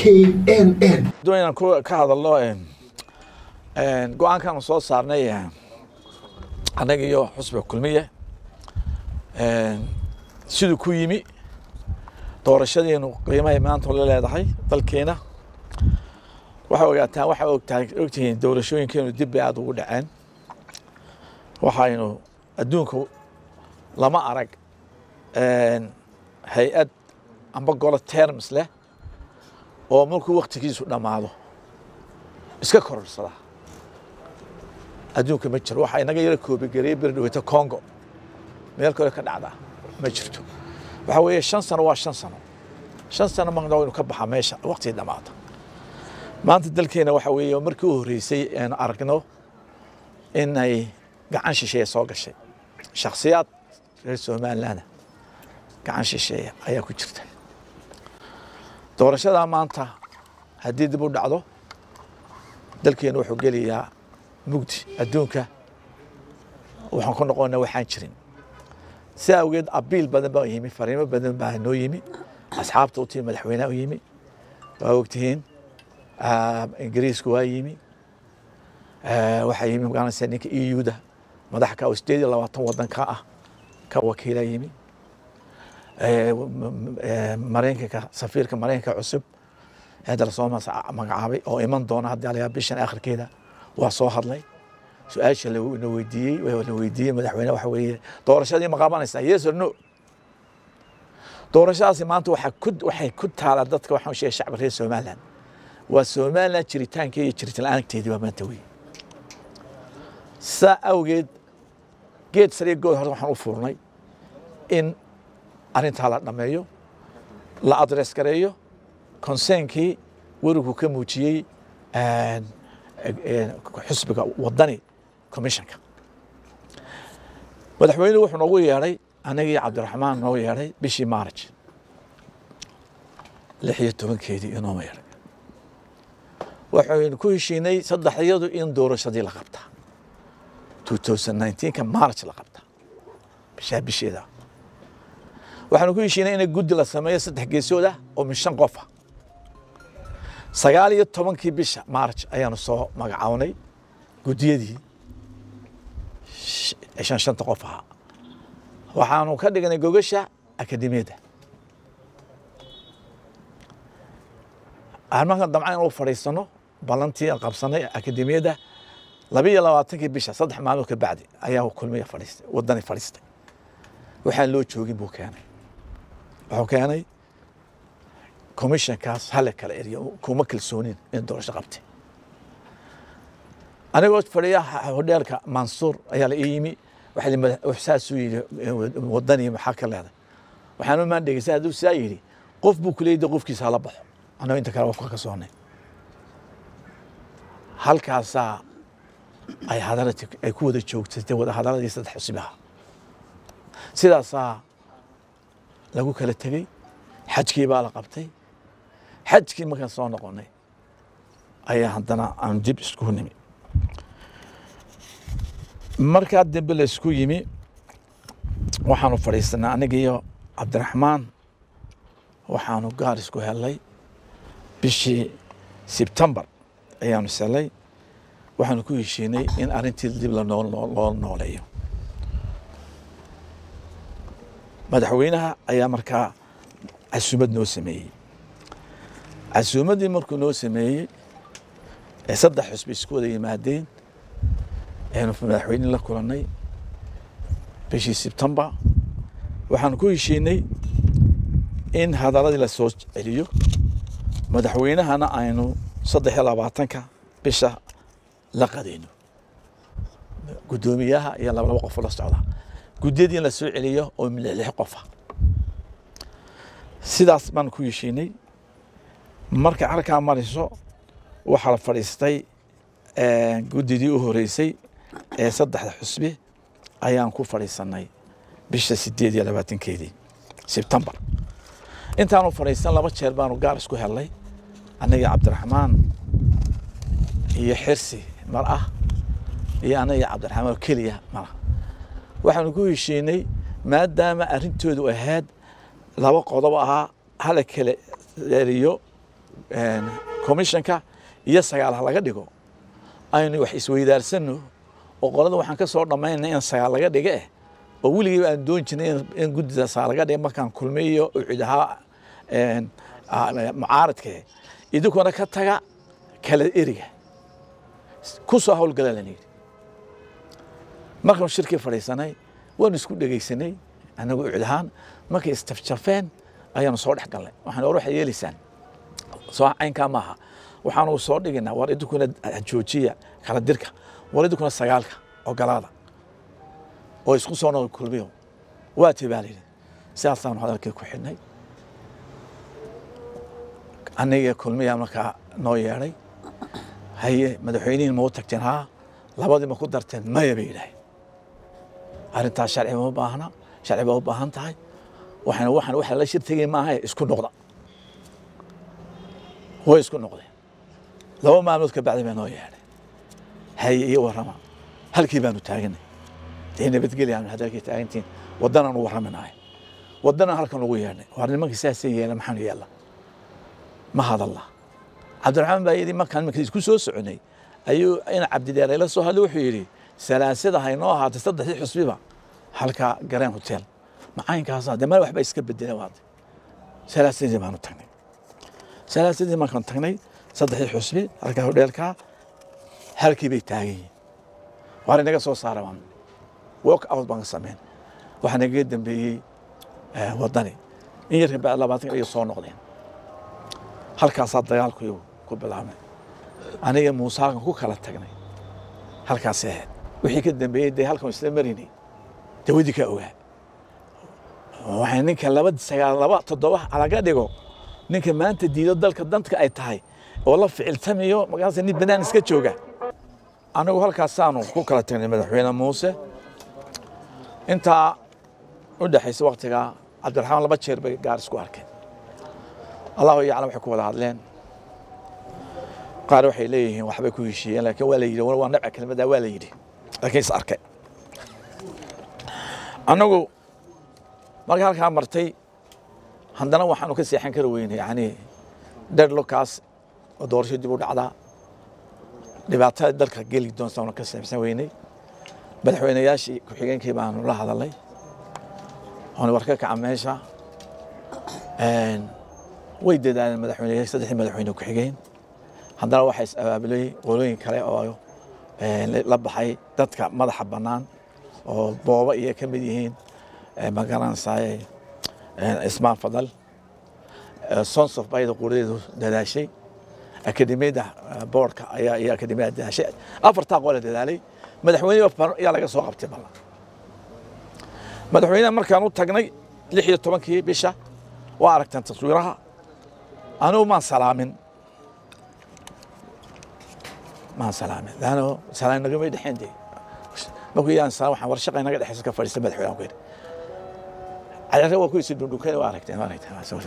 KNN doonayaan ka hadalno go'aankan soo saarnay anaga iyo xusbiga kulmiye sidoo ku yimi doorashadeenu qiimaha maanta la leedahay dalkeena waxa ogtahay doorashooyinkeenu dib aad ugu dhaceen waxaynu adduunka lama arag hay'ad amba golo terms leh oo markuu waqtigiisu dhamaado iska korsada adduunka ma jiro waxa inaga yara koobi gareey berdhaweyta Congo meel kale ka dhacda ma jirto waxa weeye 5 sano waa 5 sano 5 sano ma inuu ka baxa meesha waqti dhamaado maanta dalkeena waxa weeye markii uu horeysay aan aragno in ay gacan shisheeye soo gashay shakhsiyaad reer Soomaaliland gacan shisheeye ayaa ku jirta doorashada maanta haddii dib u dhacdo dalkeena wuxuu geliyaa mugdi adduunka waxaan ku noqonaa waxaan jirin si awgeed abiil badan baa yimi fariimo badan baa noo yimi asxaabta u tii madaxweynaha u yimi waa ogtihiin ingiriisku waa yimi waxa yimi magaranaysa ninka EU-da madaxka oo 28 wadanka ah ka wakiila yimi mareenka safiirka mareenka cusub هذا الصوم مقعبي أو إيمان دونا هذا عليها بيشن آخر كده وصاحدلي سؤال شلو نويدي مدحونا وحوي دورشة دي مقابنا يس or no دورشة ما أنتوا وحكد على ضدك وحنا شيء الشعب غير سومالان وسومالان شريتان كي شريت الآن كتير وما توي سأوجد جيت سريع جود هذا وحنا وفرناي إن أنت على نمايو لا أدرس كريو كونسينكي ورقو كموجي حسبك وضني كوميشنك مدحوينه وحنا نوgu yeeray anagii Cabdiraxmaan noo yeeray bishii March 16keedii inoo yeeray waxaan ku heshiinay saddexdayadu in doorashadii la qabta 2019 ka March la qabta bisheeda waxaan ku heshiinay in guddi la sameeyo saddex geesooda oo min 5 qof ah 19 bisha March ayaanu soo magacawnay gudiyadii 5 qof ah waxaanu ka dhignay gogasha akademiyada aanmaha damcaan oo fariisano balantii qabsanay akademiyada 22 bisha 3 maalmood ka bacdi ayaa kulmiye fariistay wadani fariistay waxaan loo joogin buu keenay wuxuu keenay كوميشن كاس هلا كلا إريا كوما كلسونين من دورش قبتي أنا قلت فريا هوديلك منصور أيال إيمي واحد وحساس وضني محاكى هذا وحنا ما عندك سادو سايري قف بكلي دقف كيس على بحر أنا وأنت كلا وفقك صوني هل كاسا أي حضرتك أي كود تشوك تتود حضرتك يستحس بها سيدا صا لقوا كلا تجي حجكي بالا قبتي حجكي ما كان صون قوني أيه عندنا عم جيب سكوني مركز دبل سكويمي وحنو فريسنا أنا جيو عبد الرحمن وحنو قارس كهالي بشي سبتمبر أيام السلي وحنو كويشيني إن أرنتي دبل نوليو مدحوينها أيام مركز عسومد نو سمي عسومدي مركو نو سمي صدح حسب سكودا يمادين يعني في مدحوين الله كلني بشي سبتمبر وحن كل شيء إن هذا الذي لسوج عليه مدحوينه أنا عينو صدح يلا بعتنك بشا لقدينه قدوميها يلا وقف الأسعود قديدي لسوج عليه ومن الحقفة sidaas baan ku heshiinay marka halka mariso waxa la fariistay gudidii u horeysay ee saddexda xusbi ayaan ku fariisanay bisha 28keedii September intaanu fariisan laba jeer baanu gaar isku helay anaga Cabdiraxmaan iyo Xirsi mar ah iyo anaga Cabdiraxmaan kaliya mar waxaanu ku heshiinay maadaama arintoodu ahayd laba qodob aha hala kale eriyo commissionka iyo 9 laga dhigo aynu wax isweydaarsano oo qolada waxaan ka soo dhamaynay in 9 laga dhigo oo wiligiiba aan doon jirnay in guddida laga dhigo markaan kulmiyo ucidaha mucaaradka idinkuna ka taga kala eriga ku soo hawlgalanay markaan shirkii fadhiisanay waan isku dhageysanay anagu ucidahan markay istafjafeen ayaan soo dhaxgalnay waxaan ruux yeelisaan soo aynka maaha waxaanu soo dhiginaa war idinkuna joojiya kala dirka war idinkuna 9 ogolaada oo isku soo noqon kulmiyo waa tibaalay siyaasaan hadalkii ku xidhnay aniga kulmiya marka noo yeeray haye madaxweynaha ma u tagteen ha labadii ma ku darteen maya bay ilaahay arinta sharci ma baahna sharci ba u baahan tahay waxaan waxa la shirtagay maaha isku noqda way isku noqdeen laba maalmood ka bacdi baan noo yeeray haye iyo warama halkii baanu taaganay nabadgelyan hadalkii taagantiin waddanaan u warraminahay waddanaan halkan ugu yeernay war nimankii siyaasay yeela maxaan yeela ma hadalla cabdiraxmaan baa yidhi markaan isku soo soconay ayuu in cabdideere la soo hadlay wuxuu yidhi salaasada haynoo ahaatay 3 xusbiba halka gareen hotel macaynkaas de mar waxba iska bedelay waad salaasadii baanu tagnay salaasadii markaan tagnay 3 xusbi halka hotelka halkii bay taagay war inaga soo saaraan walk out baan sameyn waxaan naga dambeeyay wadani in yar baa 20 iyo soo noqdeen halkaas dagaalku ku bilaabay aniga Muuse ku kala tagnay halkaas wixii ka dambeeyay halkan isla marinay dawladii ka ogaa waxaan ninka 2 alaga dhigo ninka maanta diido dalka dantka ay tahay oo la ficiltamiyo magaas nin banaan iska jooga anigu halkaas aanu ku kala tagnay madaxweyne Muuse inta u dhaxaysa waqtiga cabdiraxmaan 2 jeer bay gaar isku arkeen الله يعلم حكوا هذا هذلين قالوا حيليه وحبكوا يشي لكن ولا يدي ولا نبع كلمة ده ولا يدي لكن صار كي أنا أقول ما قال كان مرتي عندنا واحد نكسي حين كروين يعني در لوكاس ودور شو يجيبوا على لبعتها در كجيل دون سونا كسي مسويني بالحوينا ياشي كحيين كيبان الله هذا الله هون وركك عماشة ويدد أنا مدحوني 3 مدحوني كحجين هذا واحد أبلي قولين كلا أو لبحي دتك مدح بنان أو بابا إيه كمديهين مكان ساي اسمه فضل سونس أوف بايد قولي ده شيء أكاديمية ده بورك أي أكاديمية ده شيء أفرت قولة ده لي مدحوني يلا سوق بتي بالله مدحوني مركانو تجني لحية طبنكي بيشة وعرفت تصويرها أنا ما سلامين ما سلامين لأنه سلام نقوم يدحين دي بقول يا سلام وحنا ورشقنا قاعد أحس كفر يستبد حيوان كده على هو كويس يدون كده واركتين ما سويت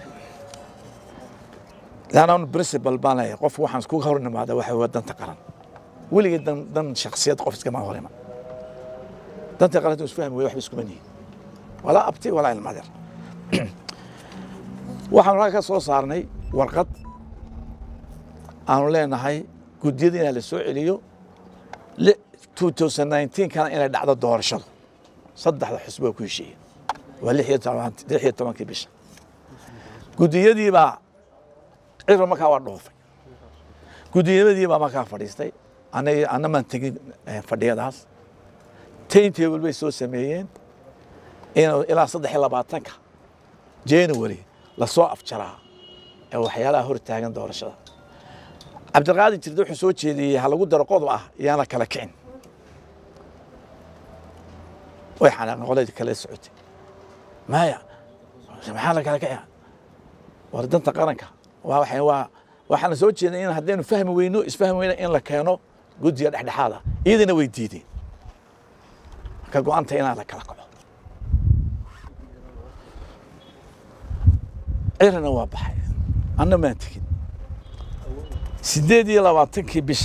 لأنه بريسبل بانا يقف وحنا سكوك هورنا ما هذا واحد ودن تقرن ولي دن شخصيات قفز كمان هورنا دن تقرن تسفهم ويوحي بسكمني ولا أبتي ولا المدر waxaan raaka soo saarnay warqad aanu leenahay gudiyada la soo celiyo 2019 kana inay dhacdo doorashada 3 xisbi ku heshiiyay waa 16 bisha gudiyadii baa ciro markaa waa dhoofay gudiyadii baa markaa fadhiistay ana man tagin fadhiyadaas timetable bay soo sameeyeen ilaa 23 January la soo afjaraa ee waxyaalaha hor taagan doorashada Cabdiqaadir jirdo wuxuu soo jeediyay hal lagu daro qodob ah iyana kala kicin way xanaaqan qodobada kala socotay maya maxaa la kala kicin wardanta qaranka waxaan soo jeedinay in haddaynu fahmi weyno isfahmi weyno in la keeno guddiga dhexdhexaada iyadina way diideen ka go'aanta in la kala kaco عيرنا واضح أنا ما أتكلم سيدي لا بعطيك بيشة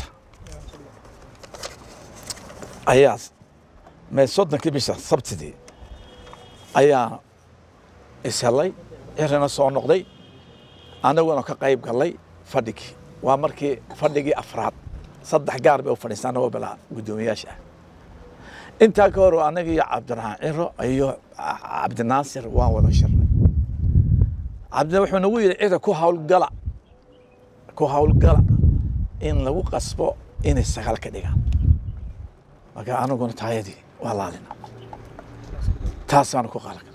أياس ما صدق بيشة صبت دي أيا إسهالي عيرنا صار نقدي anaguna ka qayb galay fadhigii waa markii fadhigii afraad saddex gaar bay u fadhiistaan oo bala gudoomiyaasha inta ka hor anaga iyo Cabdiraxmaan Ciro iyo Cabdinaasir waan wada shirnay Cabdi wuxuu nagu yiri cida ku hawlgala in lagu qasbo in sagaal ka dhigaan marka anaguna taayadii waa laalina taasaan ku qalay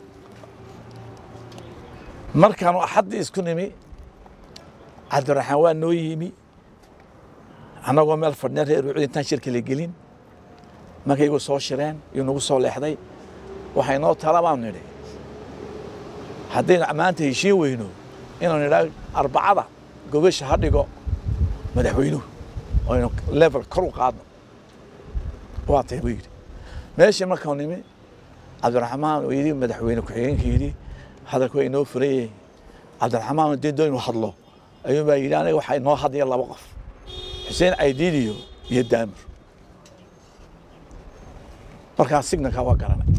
markaan axad isku nimi Cabdiraxmaan waa noo yimi anagoo meel fadhna reer intaan shirka la gelin markay igu soo shireen iyo nagu soo leexday waxay noo talabaan nidhi haddaynu maanta heshiin weyno inaan nidhaa arbacada gobasha ha dhigo madaxweynuhu oo aynu level kor u qaadno waa tay buu yidhi meeshii markaan nimi Cabdiraxmaan uu yidhi madaxweyne ku-xigeenka yidhi hadalku waa inoo furayey Cabdiraxmaan haddii doon inuu hadlo ayuu baa yidhi aniga waxaa inoo hadlaya laba qof Xuseen Caydiid iyo Daamir markaas signalka waa garanay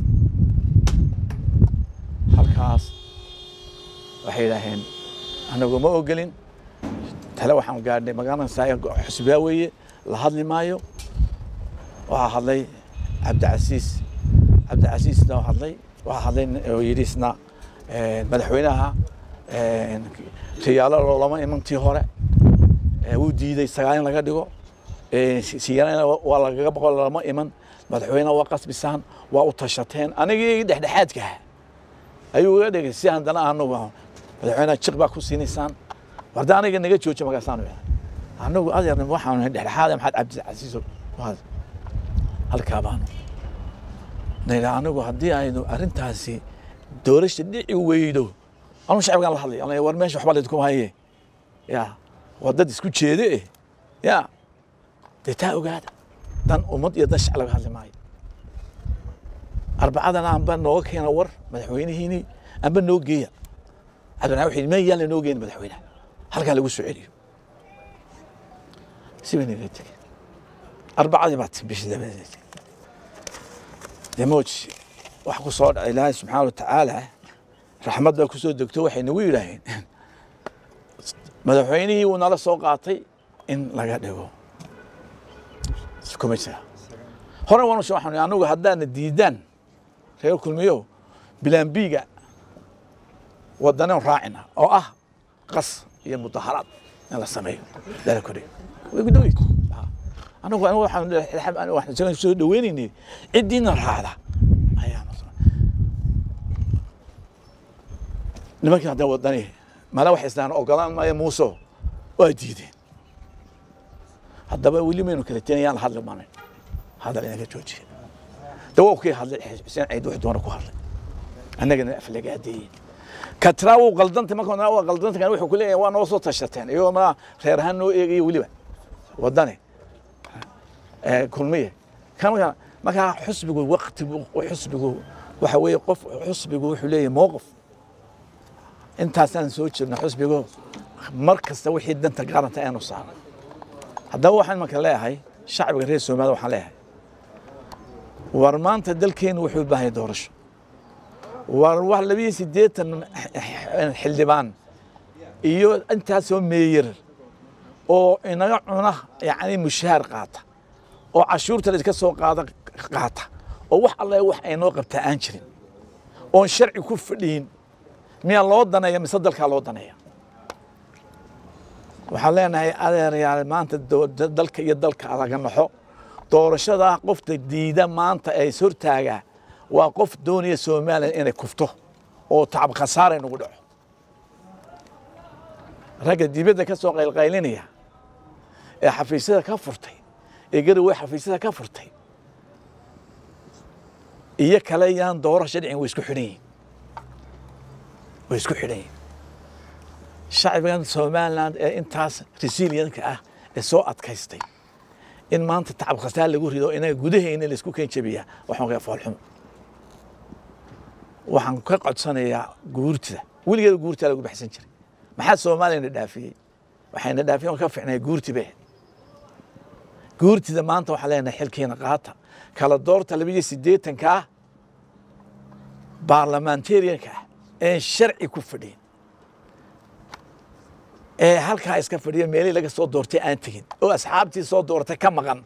halkaas waxay yidhaaheen anagu ma ogelin tale waxaan gaadhnay magaalada saaya xusbiya weeye la hadli maayo waxaa hadlay Cabdicasiisna waxaa hadlay oo yidhi isna madaxweynaha khiyaalo loolama imantii hore wuu diiday sagaal in laga dhigo siyaana waa lagaga boqol lama iman madaxweynaha waa qasbisaan waa u tashateen anigii dhexdhexaadka ayuu uga dhigay si haddana anagu madaxweynaha jiq baa ku siinaysaan warda aniga naga joojo magaasaan anagu adeerna waxaan dhexdhexaad maxaad Cabdicasiis halkaa baanu nayda anagu haddii aynu arrintaasi doorasho dhici weydo anu shacabkan la hadlay war meesha waxba la idinku haye ya wadad isku jeede ya deetaa ogaada dan ummad iyo dan shacab laga hadli maayo arbacadana aanba nooga keena war madaxweynihiini aanba noo geeya Cabdiraxmaan wuxuu ma yaala noo geyn madaxweynaha halkaa lagu soo celiyo si weyn ay tagay arbacadii baad bishii demooj wax ku soo dhacay Ilaahay subxaanahu wa ta'aala raxmadda ku soo degto waxay nagu yiraahdeen madaxweynihii uu nala soo qaatay in laga dhigo كوميسا هنا وانا شو احنا anagu hadaan diidaan reer kulmiyo bilaan biiga wadanan raacina oo ah qas iyo mudaharaad la sameeyo dara kori way gudooy anagu waxaan soo dhaweynay cidina raacda ayaa nimanka hadda wadani mala wax islaan ogolaan ma muuso way diideen haddaba weli maynu kala teenayaan hadal maana hadal inaga joojiyo dawowkii hadlay Xuseen Caydiid wax doona ku hadlay annagana aflagaadii katraaw qaldanta markaan waa qaldanta kan wuxuu ku leeyahay waa noo soo tashateen iyo ma reer ahaan noo eegay waliba wadani kulmiye kan marka xusbigu waqtigu waxa weeye qof xusbigu wuxuu leeyahay mowqif intaasaan soo jirna xusbigu markasta wixii danta gaaranta aanu saaray haddaba waxaan marka leeyahay shacbiga reer Soomaaliya waxaan leeyahay war maanta dalkeenu wuxuu u baahay doorasho war wax 28 xildhibaan iyo intaas oo meeyir oo inaga cuna yaani mushaar qaata oo cashuurta la iska soo qaata oo wax alle wax ay noo qabtaa aan jirin oo sharci ku fadhiin miya loo danaya mise dalka loo danaya waxaan leenahay adeerayaal maanta dalka iyo dalka laga naxo doorashada qofta diida maanta ay surtaaga waa qof doonaya Soomaaliya inay kufto oo tacab khasaare nagu dhaco raga dibadda ka soo qaylqaylinaya ee xafiisyada ka furtay ee garowe xafiisyada ka furtay iyo kale yaan doorasho dhicin way isku xidhan shacbigan Soomaaliland ee intaas resilientka ah ee soo adkaystay in maanta tacab khasaar lagu rido inay gudaheena la isku keen jabiya waxaan ka falxum waxaan ka codsanayaa guurtida weligeed guurtida lagu baxsan jiray maxaa Soomaaliland dhaafiyay waxayna dhaafiyeen ka fiicnay guurtibe guurtida maanta waxa leenahay xilkeena qaata kala doorta 28ka baarlamaanteeriyanka ee sharci ku fadhiya halkaa iska fadhiyo meelihii laga soo doortay aan tegin oo asxaabtii soo doortay ka maqan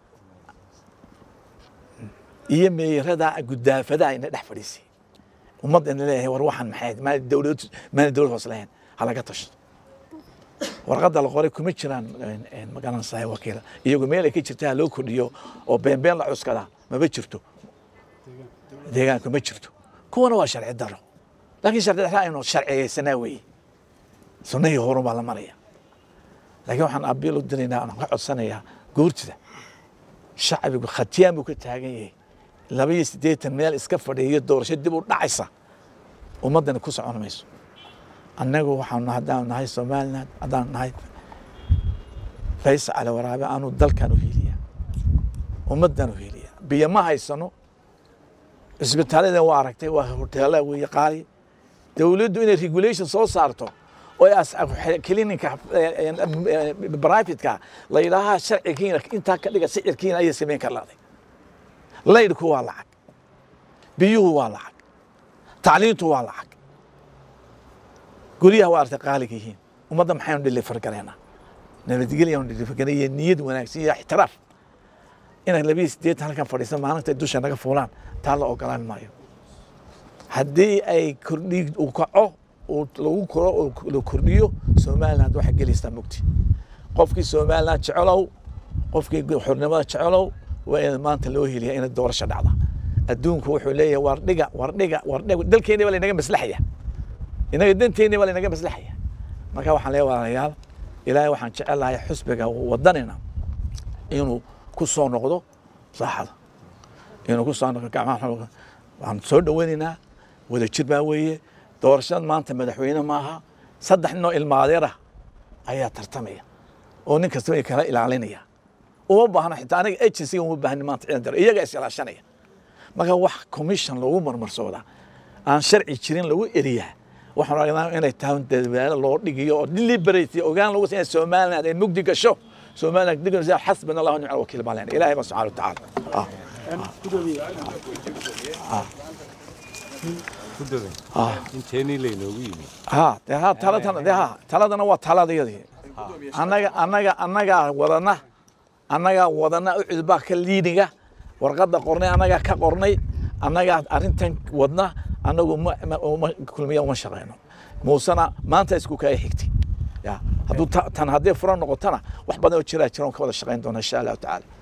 iyo meerada gudaafada ina dhex fadhiisay ummadana leeyahay war waxaan maxay ma dawlad hoos lahayn halaga tasho warqadda la qoray kuma jiraan magalan sahay wakiil iyagu meel ay ka jirtaa loo kordhiyo oo been la cuskada ma jirto deegaanka ma jirto kuwana waa sharci daro laakiin sharci daro inuu sharciyeysanaa weeye sunnahii hore baa la maraya laakiin waxaan abiil u diraynaa aan ka codsanayaa goortida shacbigu khatiyaan buu ka taagan yahay 82 meel iska fadhiyo doorasho dib u dhacaysa ummadana ku socon mayso annagu waxaan haddaan nahay Soomaaliland haddaan nahay Faysal Waraabe aanu dalkan u heliya ummadan u heliya biyo ma haysano isbitaalada waa aragtay waa hoteelada way qaali dawladdu inay regulation soo saarto oo clinic private ka la ilaaha sharcigiina inta ka dhiga sicirkiina ay sameyn karlaaday laydku waa lacag biyuhu waa lacag tacliintu waa lacag guriyaha waa artay qaaliga yihiin ummadda maxay u deliver gareena nabadgelyo u deliver gareeyay niyad wanaagsan iyo ixtiraaf in 82 halkan fadhiisan maalinta dusha naga fuulaan taa la ogolaan maayo haddii ay kordhi u kaco oo lagu koro oo la kordhiyo Soomaaliland waxa gelaysa mugti qofkii Soomaaliland jecelaw qofkii xornimada jecelaw waa maanta loo heliyaa in doorasho dhacdo adduunku wuxuu leeyahay wardhiga dalkeena wala inaga maslaxaya inaga danteena wala inaga maslaxaya marka waxaan leeyahay ilaahay waxaan jecelahay xusbiga wadanina inuu ku soo noqdo saaxada inuu ku soo noqdo gacmaha waxaan soo dhaweynaynaa wada jir baa weeye doorashada maanta madaxweyne maaha saddex noo ilmaadeer ah ayaa tartamaya oo nin kasta ay kala ilaalinaya uma baahna xitaa aniga agency uma baahna maanta ciidan dar iyaga is ilaashanaya marka wax commission lagu marmarsooda aan sharci jirin lagu eriyaa waxaan aragnaa inay tahay dadweyne loo dhigiyo oo deliberate ogaan lagu sameeyo Soomaaliland ay mugdi gasho Soomaaliland digaysa xasbana Allah wa ni'mal wakiil baalan ilaahay subhanahu wa ta'ala inteeni leeyno wiimi taladana waa taladayadii annaga wadana u cudba ka liiniga warqadda qornay annaga ka qornay annaga arintan wadna annagu ma kulmiya uma shaqeyno muusana maanta isku kay xigtay ya hadduu tan haddii furan noqotana wax badan oo jira ka wada shaqeyn doona insha Allah ta'ala